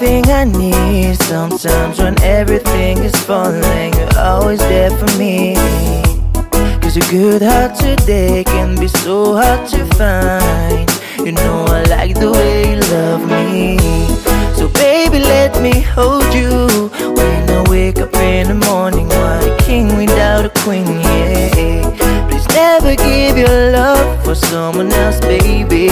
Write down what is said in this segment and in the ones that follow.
everything I need. Sometimes when everything is falling, you're always there for me. Cause a good heart today can be so hard to find. You know I like the way you love me. So baby, let me hold you when I wake up in the morning. What a king without a queen, yeah. Please never give your love for someone else, baby.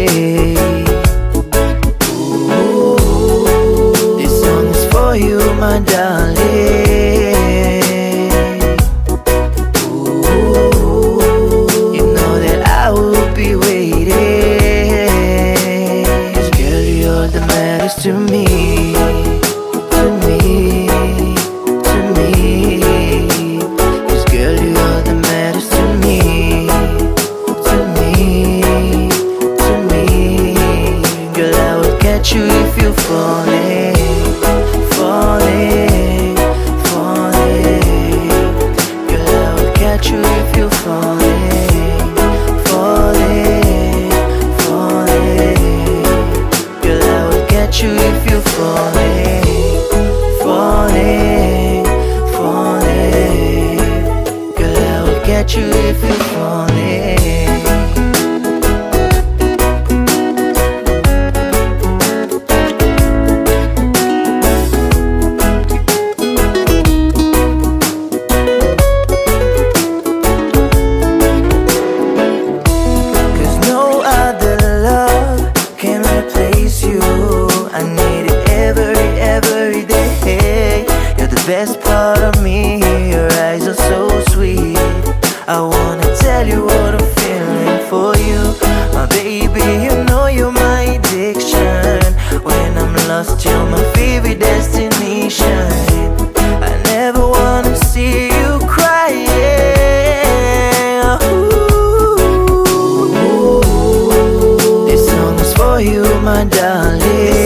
Ooh, this song is for you, my darling. Ooh, you know that I will be waiting. 'Cause girl, you're the matters to me. To me, to me. 'Cause girl, you're the matters to me. To me, to me. Girl, I will catch you if you're falling. Falling, falling. Girl, I will catch you if you're falling. Falling, falling. Girl, I will catch you if you're falling. Falling, falling. Girl, I will catch you if you're falling. Best part of me, your eyes are so sweet. I wanna tell you what I'm feeling for you. My baby, you know you're my addiction. When I'm lost, you're my favorite destination. I never wanna see you crying. Ooh, this song is for you, my darling.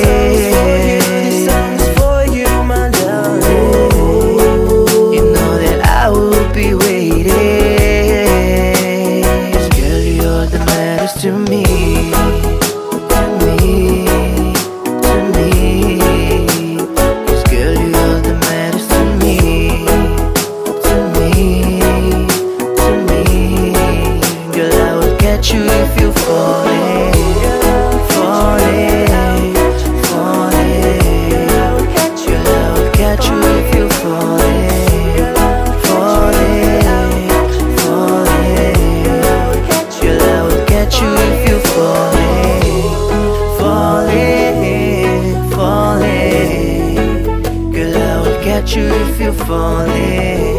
To me, to me, to me. 'Cause girl, you're the matters to me. To me, to me. Girl, I will catch you if you're falling. Falling, falling. Girl, I will catch you if you're falling. Falling, falling. Girl, I will catch you if you're falling. Falling, falling. Girl, I will catch you if you're falling.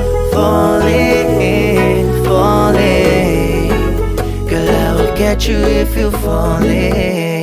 Falling, falling. Girl, I will catch you if you're falling.